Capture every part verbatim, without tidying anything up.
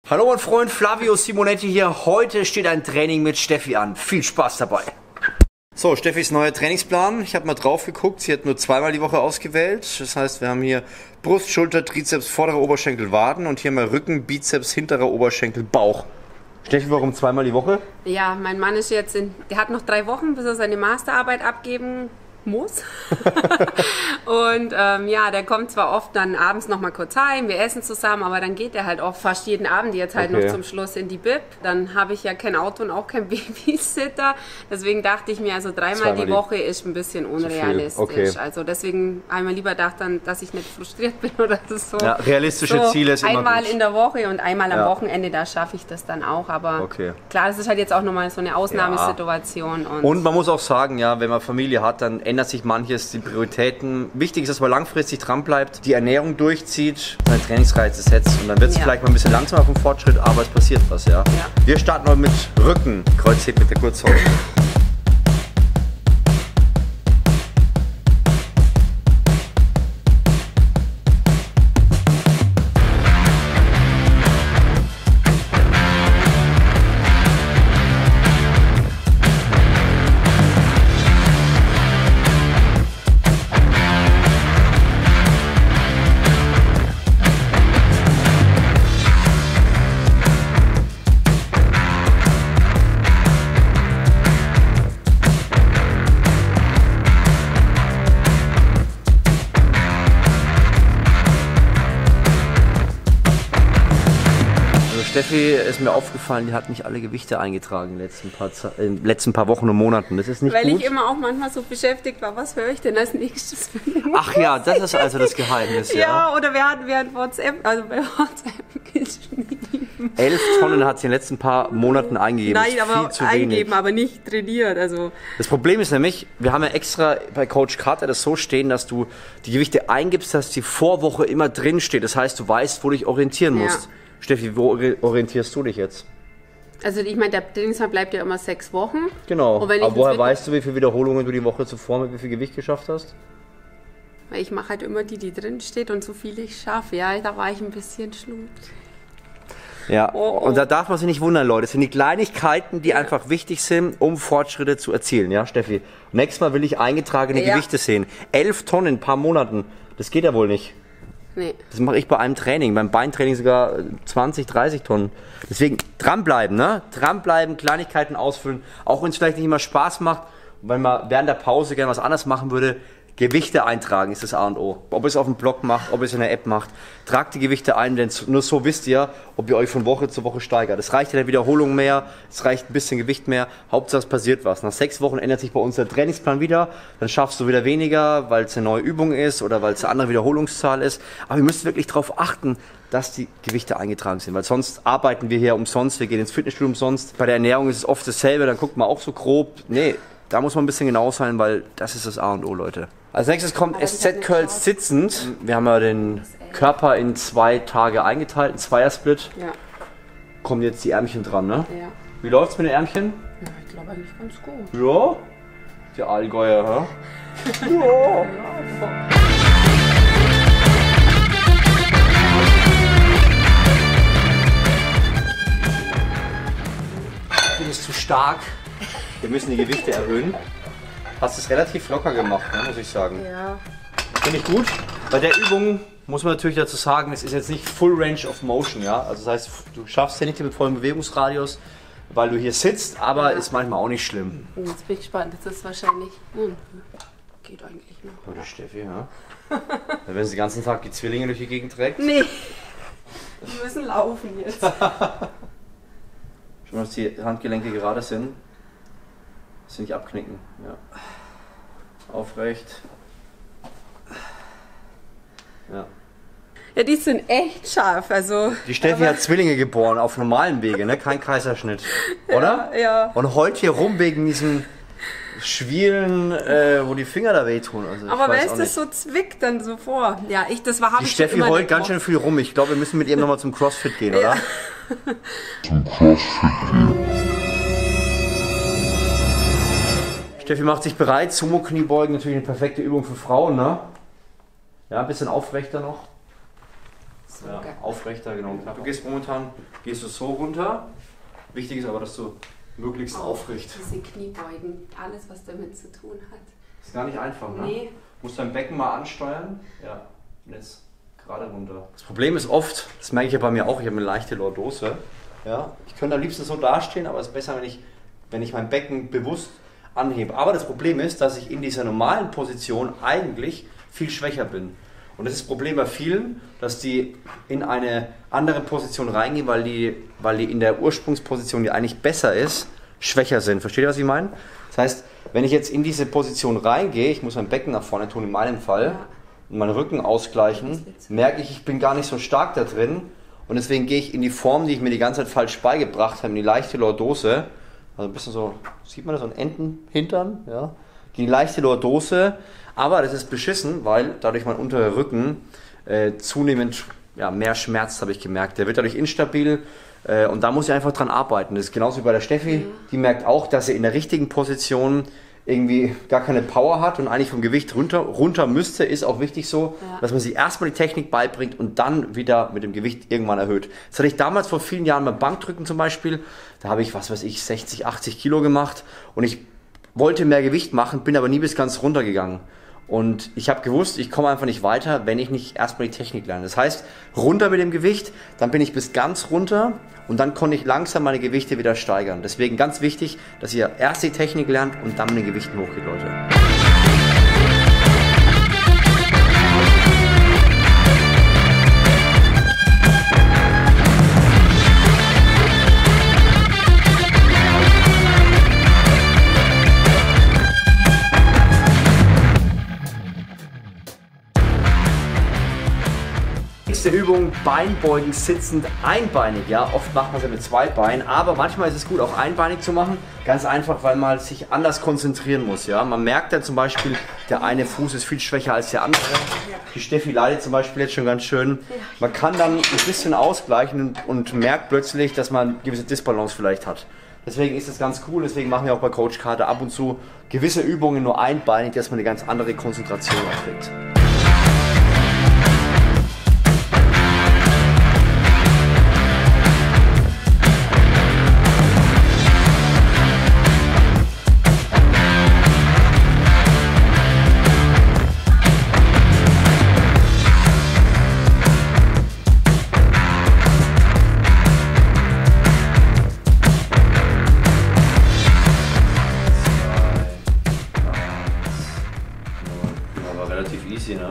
Hallo mein Freund, Flavio Simonetti hier. Heute steht ein Training mit Steffi an. Viel Spaß dabei. So, Steffis neuer Trainingsplan. Ich habe mal drauf geguckt. Sie hat nur zweimal die Woche ausgewählt. Das heißt, wir haben hier Brust, Schulter, Trizeps, vorderer Oberschenkel, Waden und hier mal Rücken, Bizeps, hinterer Oberschenkel, Bauch. Steffi, warum zweimal die Woche? Ja, mein Mann ist jetzt in, der hat noch drei Wochen, bis er seine Masterarbeit abgeben muss. Und ähm, ja, der kommt zwar oft dann abends noch mal kurz heim, wir essen zusammen, aber dann geht er halt auch fast jeden Abend jetzt halt okay. noch zum Schluss in die Bib. Dann habe ich ja kein Auto und auch kein Babysitter. Deswegen dachte ich mir, also dreimal Zweimal die Woche ist ein bisschen unrealistisch. Okay. Also deswegen einmal lieber dachte dann, dass ich nicht frustriert bin oder so. Ja, realistische so Ziele ist immer einmal gut. in der Woche und einmal am ja. Wochenende, da schaffe ich das dann auch. Aber okay. klar, das ist halt jetzt auch nochmal so eine Ausnahmesituation. Ja. Und, und man muss auch sagen, ja, wenn man Familie hat, dann ändert sich manches, die Prioritäten. Wichtig ist, dass man langfristig dran bleibt, die Ernährung durchzieht, seine Trainingsreize setzt und dann wird es ja. vielleicht mal ein bisschen langsamer vom Fortschritt, aber es passiert was, ja. ja. Wir starten mal mit Rücken, Kreuzheben mit der Kurzhaut. Steffi ist mir aufgefallen, die hat nicht alle Gewichte eingetragen in den letzten paar, in den letzten paar Wochen und Monaten. Das ist nicht Weil gut. ich immer auch manchmal so beschäftigt war, was höre ich denn als nächstes für eine Ach ja, das ist also das Geheimnis, ja. Ja, oder wir hatten während WhatsApp, also bei WhatsApp geschrieben. Elf Tonnen hat sie in den letzten paar Monaten eingegeben. Nein, aber eingegeben, aber nicht trainiert. Also das Problem ist nämlich, wir haben ja extra bei Coach Carter das so stehen, dass du die Gewichte eingibst, dass die Vorwoche immer drin steht. Das heißt, du weißt, wo du dich orientieren musst. Ja. Steffi, wo orientierst du dich jetzt? Also ich meine, der Trainingsplan bleibt ja immer sechs Wochen. Genau, aber woher weißt du, wie viele Wiederholungen du die Woche zuvor mit wie viel Gewicht geschafft hast? Ich mache halt immer die, die drin steht und so viel ich schaffe. Ja, da war ich ein bisschen schlut. Ja, oh, oh. Und da darf man sich nicht wundern, Leute. Das sind die Kleinigkeiten, die ja. einfach wichtig sind, um Fortschritte zu erzielen. Ja, Steffi? Nächstes Mal will ich eingetragene ja. Gewichte sehen. Elf Tonnen in ein paar Monaten, das geht ja wohl nicht. Nee. Das mache ich bei einem Training, beim Beintraining sogar zwanzig, dreißig Tonnen. Deswegen dranbleiben, ne? Dranbleiben, Kleinigkeiten ausfüllen, auch wenn es vielleicht nicht immer Spaß macht. Und wenn man während der Pause gerne was anderes machen würde, Gewichte eintragen ist das A und O. Ob ihr es auf dem Blog macht, ob ihr es in der App macht, tragt die Gewichte ein, denn nur so wisst ihr, ob ihr euch von Woche zu Woche steigert. Es reicht ja der Wiederholung mehr, es reicht ein bisschen Gewicht mehr, Hauptsache es passiert was. Nach sechs Wochen ändert sich bei uns der Trainingsplan wieder, dann schaffst du wieder weniger, weil es eine neue Übung ist oder weil es eine andere Wiederholungszahl ist. Aber ihr müsst wirklich darauf achten, dass die Gewichte eingetragen sind, weil sonst arbeiten wir hier umsonst, wir gehen ins Fitnessstudio umsonst. Bei der Ernährung ist es oft dasselbe, dann guckt man auch so grob. Nee, da muss man ein bisschen genau sein, weil das ist das A und O, Leute. Als nächstes kommt S Z-Curls sitzend. Wir haben ja den Körper in zwei Tage eingeteilt, ein Zweiersplit. Ja. Kommen jetzt die Ärmchen dran, ne? Ja. Wie läuft's mit den Ärmchen? Ja, ich glaube eigentlich ganz gut. Ja? Der Allgäuer, hä? Ja. Du bist zu stark. Wir müssen die Gewichte erhöhen. Hast es relativ locker gemacht, ne, muss ich sagen. Ja. Finde ich gut. Bei der Übung muss man natürlich dazu sagen, es ist jetzt nicht Full Range of Motion, ja. Also das heißt, du schaffst ja nicht mit vollem Bewegungsradius, weil du hier sitzt, aber ja. ist manchmal auch nicht schlimm. Jetzt bin ich gespannt, das ist wahrscheinlich. Hm. Geht eigentlich noch. Oder Steffi, ja. Wenn sie den ganzen Tag die Zwillinge durch die Gegend trägt. Nee. Die müssen laufen jetzt. Schon mal, dass die Handgelenke gerade sind. Dass sie nicht abknicken. Ja. Aufrecht. Ja. Ja, die sind echt scharf. Also, die Steffi hat Zwillinge geboren, auf normalen Wege, ne? Kein Kaiserschnitt. Oder? Ja, ja. Und heult hier rum wegen diesen Schwielen, äh, wo die Finger da wehtun. Also, aber wenn es das so zwickt dann so vor. Ja, ich, das war, hab die ich Steffi immer heult ganz schön viel rum. Ich glaube, wir müssen mit ihr nochmal zum Crossfit gehen, oder? Ja. Zum Crossfit gehen. Steffi macht sich bereit. Sumo-Kniebeugen, natürlich eine perfekte Übung für Frauen, ne? Ja, ein bisschen aufrechter noch. So, Ja, geil. aufrechter, genau. Du gehst momentan, gehst du so runter. Wichtig ist aber, dass du möglichst Auch aufrecht. Diese Kniebeugen, alles was damit zu tun hat. Ist gar nicht einfach, ne? Nee. Du musst dein Becken mal ansteuern. Ja, und jetzt gerade runter. Das Problem ist oft, das merke ich ja bei mir auch, ich habe eine leichte Lordose. Ja, ich könnte am liebsten so dastehen, aber es ist besser, wenn ich, wenn ich mein Becken bewusst anhebe. Aber das Problem ist, dass ich in dieser normalen Position eigentlich viel schwächer bin. Und das ist das Problem bei vielen, dass die in eine andere Position reingehen, weil die, weil die in der Ursprungsposition, die eigentlich besser ist, schwächer sind. Versteht ihr, was ich meine? Das heißt, wenn ich jetzt in diese Position reingehe, ich muss mein Becken nach vorne tun, in meinem Fall, Ja. und meinen Rücken ausgleichen, merke ich, ich bin gar nicht so stark da drin. Und deswegen gehe ich in die Form, die ich mir die ganze Zeit falsch beigebracht habe, in die leichte Lordose. Also ein bisschen so, sieht man das, so ein Entenhintern, ja. Die leichte Lordose. Aber das ist beschissen, weil dadurch mein unterer Rücken äh, zunehmend ja, mehr schmerzt, habe ich gemerkt. Der wird dadurch instabil äh, und da muss ich einfach dran arbeiten. Das ist genauso wie bei der Steffi. Die merkt auch, dass sie in der richtigen Position irgendwie gar keine Power hat und eigentlich vom Gewicht runter, runter müsste, ist auch wichtig so, Ja. dass man sich erstmal die Technik beibringt und dann wieder mit dem Gewicht irgendwann erhöht. Das hatte ich damals vor vielen Jahren beim Bankdrücken zum Beispiel. Da habe ich, was weiß ich, sechzig, achtzig Kilo gemacht und ich wollte mehr Gewicht machen, bin aber nie bis ganz runter gegangen. Und ich habe gewusst, ich komme einfach nicht weiter, wenn ich nicht erstmal die Technik lerne. Das heißt, runter mit dem Gewicht, dann bin ich bis ganz runter und dann konnte ich langsam meine Gewichte wieder steigern. Deswegen ganz wichtig, dass ihr erst die Technik lernt und dann mit den Gewichten hochgeht, Leute. Nächste Übung, Beinbeugen sitzend einbeinig. Ja, oft macht man es ja mit zwei Beinen, aber manchmal ist es gut, auch einbeinig zu machen. Ganz einfach, weil man sich anders konzentrieren muss. Ja, man merkt dann zum Beispiel, der eine Fuß ist viel schwächer als der andere. Die Steffi leidet zum Beispiel jetzt schon ganz schön. Man kann dann ein bisschen ausgleichen und, und merkt plötzlich, dass man eine gewisse Disbalance vielleicht hat. Deswegen ist das ganz cool, deswegen machen wir auch bei Coach Carter ab und zu gewisse Übungen nur einbeinig, dass man eine ganz andere Konzentration kriegt. Aber relativ easy, ne?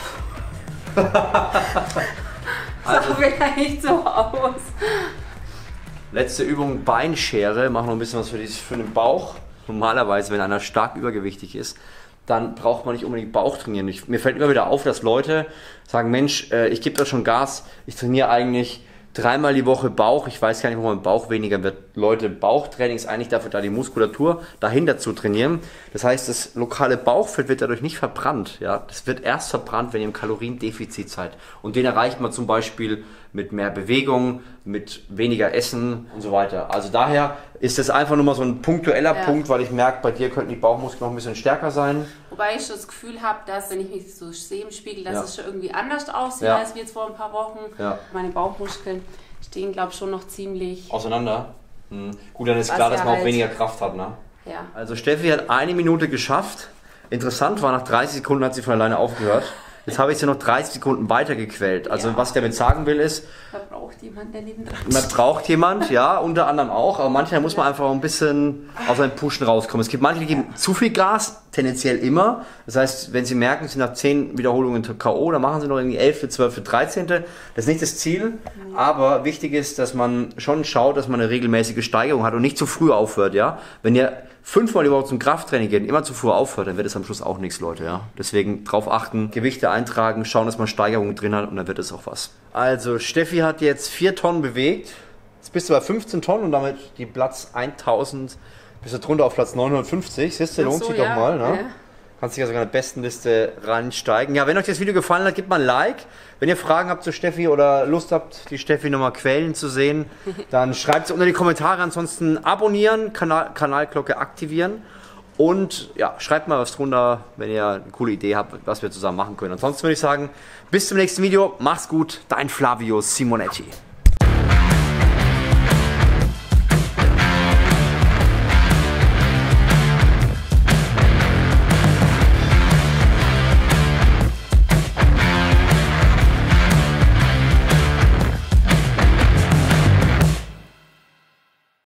Sah vielleicht so aus. Letzte Übung, Beinschere. Machen wir ein bisschen was für, dieses, für den Bauch. Normalerweise, wenn einer stark übergewichtig ist, dann braucht man nicht unbedingt Bauch trainieren. Ich, mir fällt immer wieder auf, dass Leute sagen, Mensch, äh, ich gebe da schon Gas, ich trainiere eigentlich dreimal die Woche Bauch, ich weiß gar nicht, wo mein Bauch weniger wird. Leute, Bauchtraining ist eigentlich dafür da, die Muskulatur dahinter zu trainieren. Das heißt, das lokale Bauchfett wird dadurch nicht verbrannt. Ja? Das wird erst verbrannt, wenn ihr im Kaloriendefizit seid. Und den erreicht man zum Beispiel mit mehr Bewegung, mit weniger Essen und so weiter. Also daher ist das einfach nur mal so ein punktueller Ja. Punkt, weil ich merke, bei dir könnten die Bauchmuskeln noch ein bisschen stärker sein. Wobei ich schon das Gefühl habe, dass, wenn ich mich so sehe im Spiegel, dass Ja. es schon irgendwie anders aussieht, Ja. als wie jetzt vor ein paar Wochen. Ja. Meine Bauchmuskeln stehen, glaube ich, schon noch ziemlich. Auseinander. Hm. Gut, dann ist Was klar, dass ja man auch halt- weniger Kraft hat, ne? Ja. Also Steffi hat eine Minute geschafft. Interessant war, nach dreißig Sekunden hat sie von alleine aufgehört. Jetzt habe ich sie noch dreißig Sekunden weitergequält. Also Ja. was ich damit sagen will ist, Da braucht jemand, der neben dran man braucht jemand, ja, unter anderem auch, aber manchmal muss man einfach ein bisschen aus seinem Pushen rauskommen. Es gibt manche, die geben zu viel Gas, tendenziell immer. Das heißt, wenn sie merken, sie sind nach zehn Wiederholungen K O, dann machen sie noch irgendwie elf, zwölf, dreizehn. Das ist nicht das Ziel, aber wichtig ist, dass man schon schaut, dass man eine regelmäßige Steigerung hat und nicht zu früh aufhört, ja. Wenn ihr fünfmal die Woche zum Krafttraining geht und immer zu früh aufhört, dann wird es am Schluss auch nichts, Leute, ja. Deswegen drauf achten, Gewichte eintragen, schauen, dass man Steigerungen drin hat und dann wird es auch was. Also, Steffi hat jetzt vier Tonnen bewegt. Jetzt bist du bei fünfzehn Tonnen und damit die Platz eintausend, bist du drunter auf Platz neunhundertfünfzig. Siehst du, Ach lohnt so, sich ja. doch mal, ne? Ja. Kannst dich ja sogar in der besten Liste reinsteigen. Ja, wenn euch das Video gefallen hat, gebt mal ein Like. Wenn ihr Fragen habt zu Steffi oder Lust habt, die Steffi nochmal quälen zu sehen, dann schreibt es unter die Kommentare. Ansonsten abonnieren, Kanal, Kanalglocke aktivieren. Und ja, schreibt mal was drunter, wenn ihr eine coole Idee habt, was wir zusammen machen können. Ansonsten würde ich sagen, bis zum nächsten Video. Mach's gut, dein Flavio Simonetti.